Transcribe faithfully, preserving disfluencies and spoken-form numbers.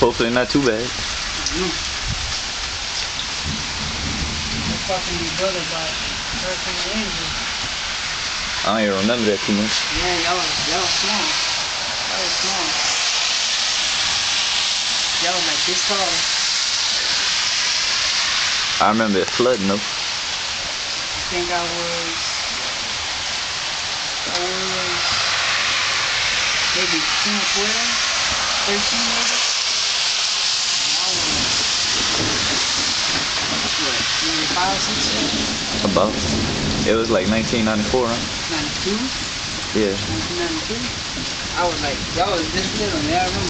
hopefully not too bad. Mm. Fucking your brother by Hurricane Angel. I don't even remember that too much. Man, that was that was small. That was small. That was like this tall. I remember it flooding though. I think I was I was maybe ten or twelve, thirteen maybe. And I was what, maybe five, six, seven? About. It was like nineteen ninety-four, huh? ninety-two? Yeah. nineteen ninety-two? I was like, y'all was this little, man. I remember.